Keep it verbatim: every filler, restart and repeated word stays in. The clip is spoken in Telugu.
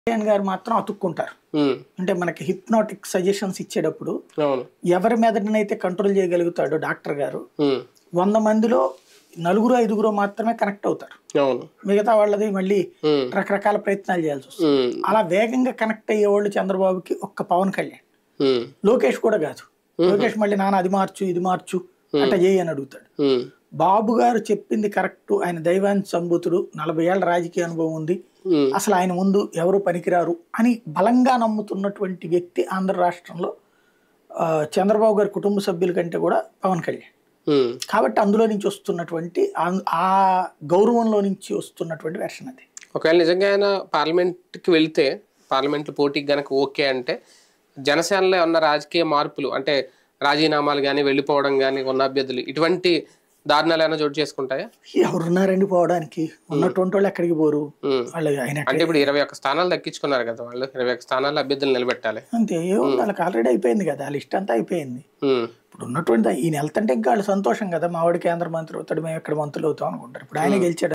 కళ్యాణ్ గారు మాత్రం అతుక్కుంటారు. అంటే మనకి హిప్నాటిక్ సజెషన్స్ ఇచ్చేటప్పుడు ఎవరి మీదనైతే కంట్రోల్ చేయగలుగుతాడో డాక్టర్ గారు వంద మందిలో నలుగురు ఐదుగురు మాత్రమే కనెక్ట్ అవుతారు. మిగతా వాళ్ళది మళ్ళీ రకరకాల ప్రయత్నాలు చేయాల్సి వస్తుంది. అలా వేగంగా కనెక్ట్ అయ్యేవాళ్ళు చంద్రబాబుకి ఒక్క పవన్ కళ్యాణ్, లోకేష్ కూడా కాదు. లోకేష్ మళ్ళీ నాన్న అది మార్చు ఇది మార్చు అట్లా చేయి అని అడుగుతాడు. బాబు గారు చెప్పింది కరెక్ట్, ఆయన దైవాన్ని సంబూతుడు, నలభై ఏళ్ల రాజకీయ అనుభవం ఉంది, అసలు ఆయన ముందు ఎవరు పనికిరారు అని బలంగా నమ్ముతున్నటువంటి వ్యక్తి ఆంధ్ర రాష్ట్రంలో చంద్రబాబు గారి కుటుంబ సభ్యుల కంటే కూడా పవన్ కళ్యాణ్. కాబట్టి అందులో నుంచి వస్తున్నటువంటి ఆ గౌరవంలో నుంచి వస్తున్నటువంటి వెర్షన్ అది. ఒకవేళ నిజంగా ఆయన పార్లమెంట్కి వెళ్తే, పార్లమెంట్ పోటీకి గనక ఓకే అంటే జనసేనలో ఉన్న రాజకీయ మార్పులు అంటే రాజీనామాలు కానీ వెళ్ళిపోవడం కానీ ఉన్న అభ్యర్థులు ఇటువంటి దారుణాలు ఏమైనా చోటు చేసుకుంటాయా? ఎవరున్నారండి పోవడానికి? ఉన్నటువంటి వాళ్ళు ఎక్కడికి పోరు. అంటే ఇప్పుడు ఇరవై ఒక్క స్థానాలు దక్కించుకున్నారు కదా వాళ్ళు, ఇరవై ఒక్క స్థానాలు అభ్యర్థులు నిలబెట్టాలి అంతే. వాళ్ళకి ఆల్రెడీ అయిపోయింది కదా, ఆ లిస్ట్ అంతా అయిపోయింది. ఇప్పుడు ఉన్నటువంటి ఈయన వెళ్తుంటే ఇంకా వాళ్ళు సంతోషం కదా, మా వాడి కేంద్ర మంత్రి అవుతాడు, మేము ఎక్కడ మంత్రులు అవుతాం అనుకుంటారు. ఇప్పుడు ఆయన గెలిచాడు.